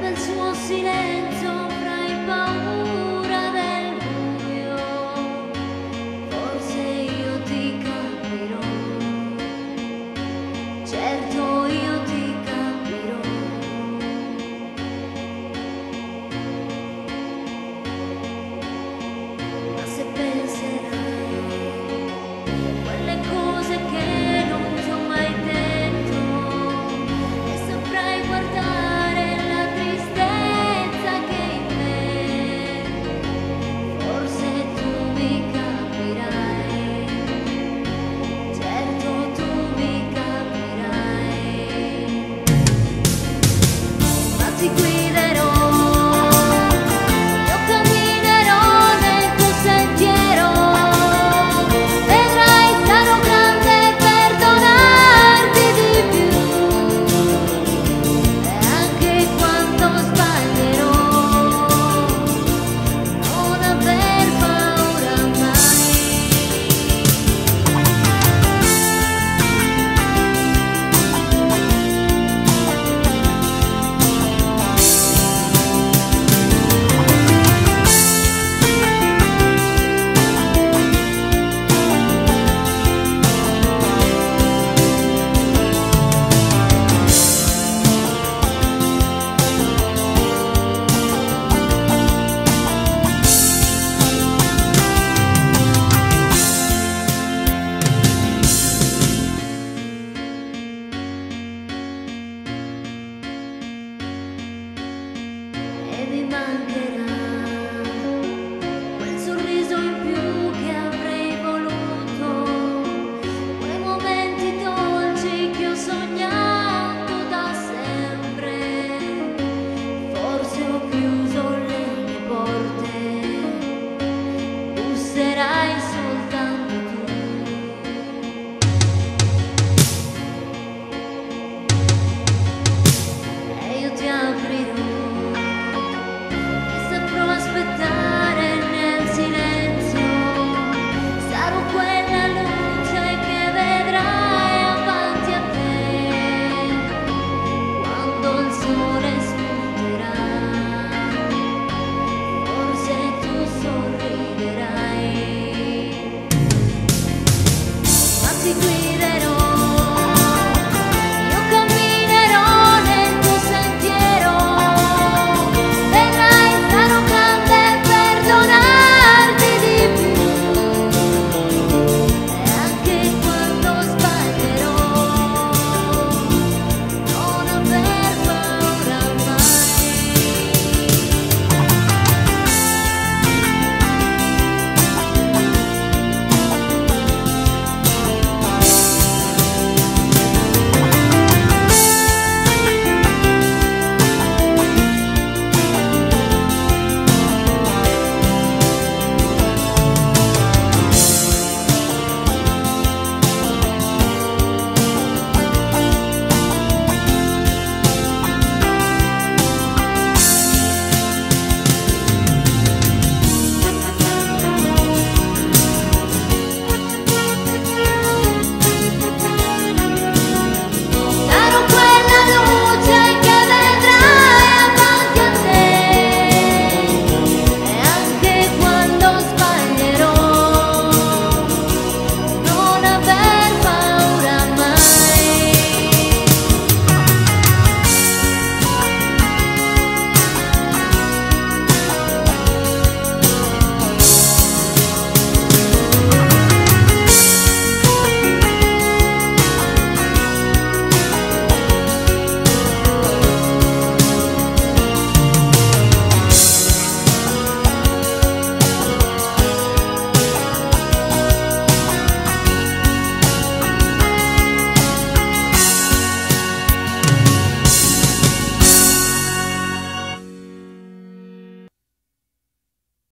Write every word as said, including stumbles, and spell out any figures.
nel suo silenzio avrai paura del buio, forse io ti capirò, certo io ti capirò. Ma se penserai a quelle cose che non ti ho mai detto e saprai guardare la tristezza che in me, forse tu mi capirai, certo tu mi capirai. Ma ti guiderò, io camminerò nel tuo sentiero, vedrai sarò grande per donarti di più, e anche quando sbaglierò non aver paura mai. E mi mancherà